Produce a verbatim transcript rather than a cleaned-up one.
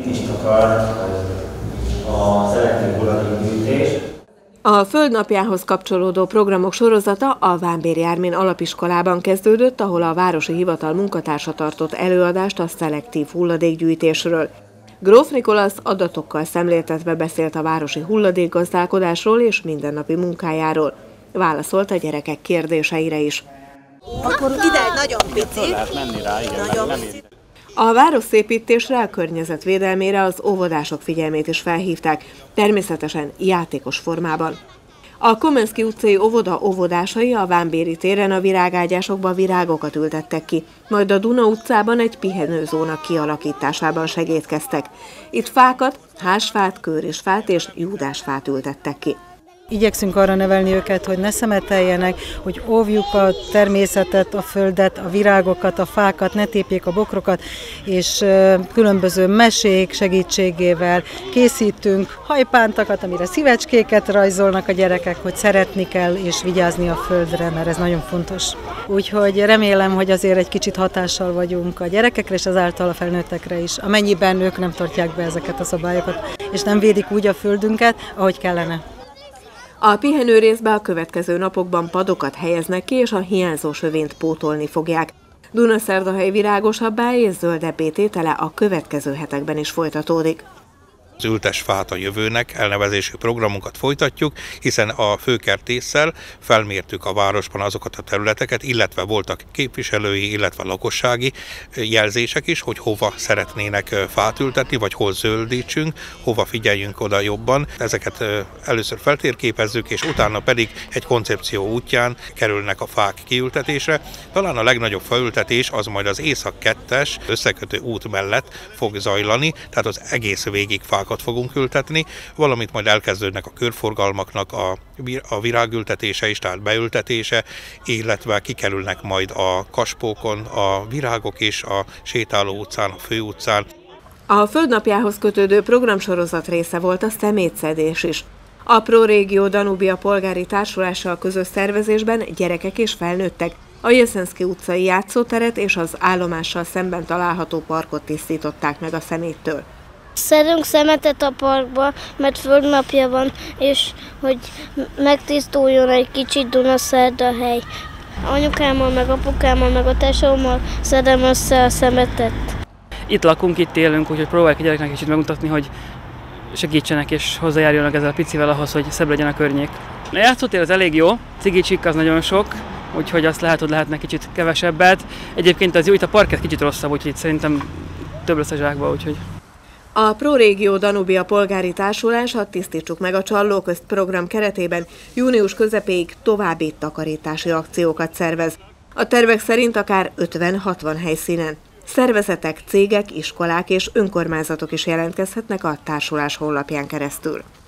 Mit is akar a szelektív hulladékgyűjtés? A Föld napjához kapcsolódó programok sorozata a Vámbéri Ármin alapiskolában kezdődött, ahol a városi hivatal munkatársa tartott előadást a szelektív hulladékgyűjtésről. Gróf Nikolasz adatokkal szemléltetve beszélt a városi hulladékgazdálkodásról és mindennapi munkájáról. Válaszolt a gyerekek kérdéseire is. Akkor ide nagyon pici. Lehet menni rá, igen, nagyon nem, pici. A városszépítésre, a környezet védelmére az óvodások figyelmét is felhívták, természetesen játékos formában. A Komenszky utcai óvoda óvodásai a Vámbéri téren a virágágyásokba virágokat ültettek ki, majd a Duna utcában egy pihenőzóna kialakításában segédkeztek. Itt fákat, házsfát, kőrisfát és júdásfát ültettek ki. Igyekszünk arra nevelni őket, hogy ne szemeteljenek, hogy óvjuk a természetet, a földet, a virágokat, a fákat, ne tépjék a bokrokat, és különböző mesék segítségével készítünk hajpántakat, amire szívecskéket rajzolnak a gyerekek, hogy szeretni kell és vigyázni a földre, mert ez nagyon fontos. Úgyhogy remélem, hogy azért egy kicsit hatással vagyunk a gyerekekre és azáltal a felnőttekre is, amennyiben ők nem tartják be ezeket a szabályokat, és nem védik úgy a földünket, ahogy kellene. A pihenőrészbe a következő napokban padokat helyeznek ki, és a hiányzó sövényt pótolni fogják. Dunaszerdahely virágosabbá és zöldebbé tétele a következő hetekben is folytatódik. Az Ültess fát a jövőnek elnevezésű programunkat folytatjuk, hiszen a főkertésszel felmértük a városban azokat a területeket, illetve voltak képviselői, illetve lakossági jelzések is, hogy hova szeretnének fát ültetni, vagy hol zöldítsünk, hova figyeljünk oda jobban. Ezeket először feltérképezzük, és utána pedig egy koncepció útján kerülnek a fák kiültetésre. Talán a legnagyobb faültetés az majd az Észak kettes összekötő út mellett fog zajlani, tehát az egész végig fák fogunk ültetni, valamint majd elkezdődnek a körforgalmaknak a, a virágültetése is, tehát beültetése, illetve kikerülnek majd a kaspókon a virágok is, a sétáló utcán, a főutcán. A Földnapjához kötődő programsorozat része volt a szemétszedés is. A ProRégió Danubia polgári társulással közös szervezésben gyerekek és felnőttek a Jeszenszky utcai játszóteret és az állomással szemben található parkot tisztították meg a szeméttől. Szedünk szemetet a parkba, mert földnapja van, és hogy megtisztuljon egy kicsit Dunaszerdahely. Anyukámmal, meg apukámmal, meg a tesómmal szedem össze a szemetet. Itt lakunk, itt élünk, úgyhogy próbáljuk a gyereknek kicsit megmutatni, hogy segítsenek és hozzájárulnak ezzel a picivel ahhoz, hogy szebb legyen a környék. A játszótér az elég jó, cigicsik az nagyon sok, úgyhogy azt lehet, hogy lehetne kicsit kevesebbet. Egyébként az jó, itt a parket kicsit rosszabb, úgyhogy itt szerintem több lesz a zsákba, úgyhogy... A ProRégió Danubia polgári társulás a Tisztítsuk meg a Csallóközt program keretében június közepéig további takarítási akciókat szervez. A tervek szerint akár ötven-hatvan helyszínen. Szervezetek, cégek, iskolák és önkormányzatok is jelentkezhetnek a társulás honlapján keresztül.